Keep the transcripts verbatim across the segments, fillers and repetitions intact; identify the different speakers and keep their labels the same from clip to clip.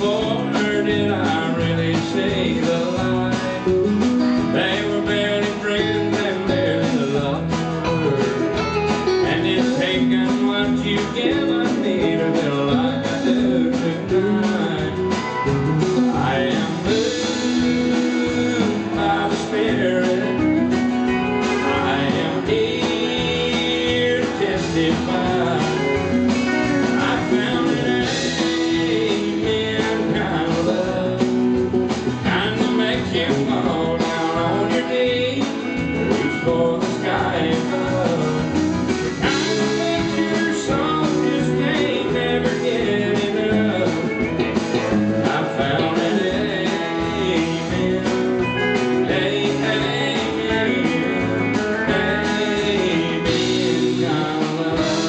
Speaker 1: before did I really see the light. They were barely friends and barely lovers, and it's taken what you've given me to feel like I do tonight. I am moved by the Spirit. I am here to testify. For the sky above, the kind that makes your soul just can't never get enough. I found it, amen, amen, amen, kind of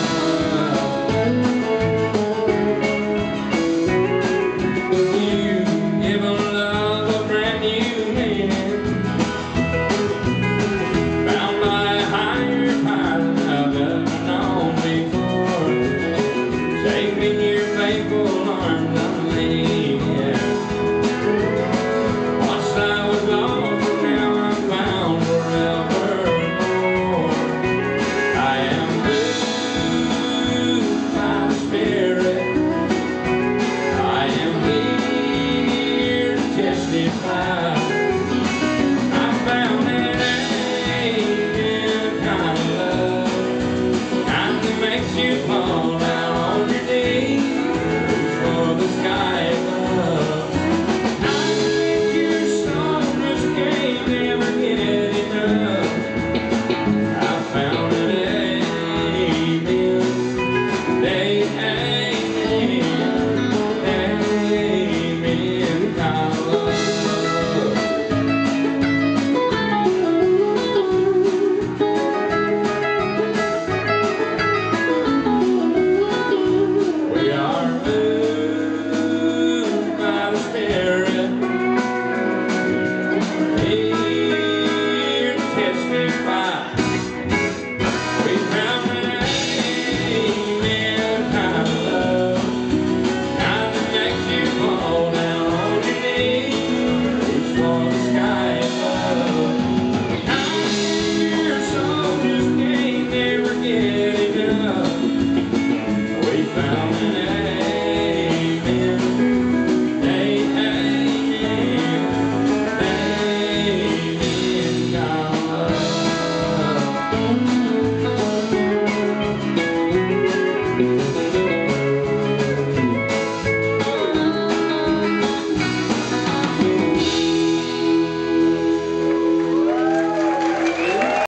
Speaker 1: love. You give a love a brand new meaning. Taking your faithful arms